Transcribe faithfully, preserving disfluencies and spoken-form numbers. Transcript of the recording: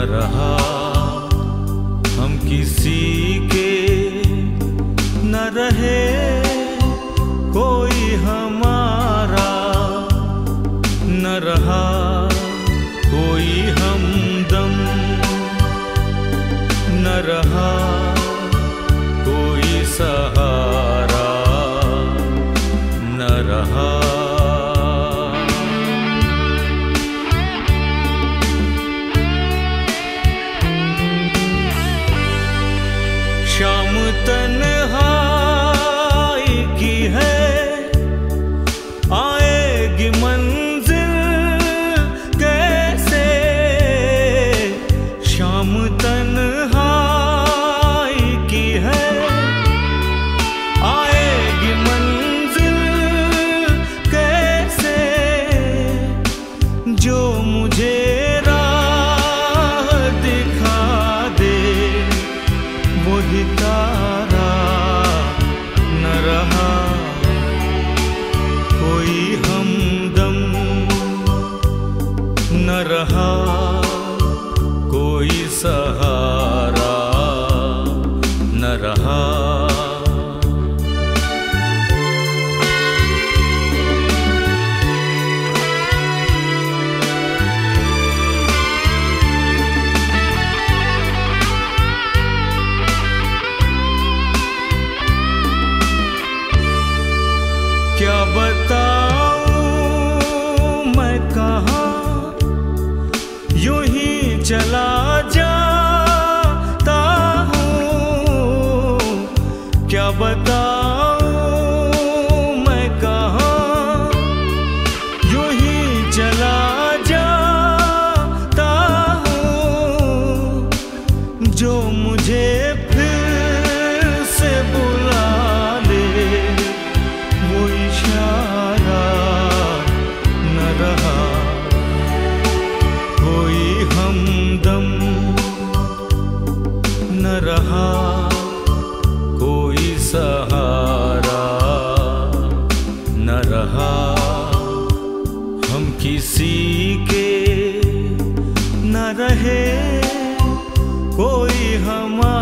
रहा हम किसी के, न रहे कोई हमारा, न रहा कोई हमदम, न रहा कोई सहारा, न रहा। शाम तन्हाई की है, आएगी मंजिल कैसे। शाम तन्हाई की है, आएगी मंजिल कैसे। जो मुझे राह दिखा दे वही तारा, न रहा कोई हमदम, न रहा कोई सहारा, न रहा। क्या बताऊं मैं कहाँ, यूं ही चला जाता हूँ। क्या बताऊं मैं कहाँ, यूं ही चला जाता हूँ। जो मुझे फिर से बुला ले वो इशारा, न रहा कोई हमदम, न रहा कोई सहारा, न रहा हम किसी के, न रहे कोई हमारा।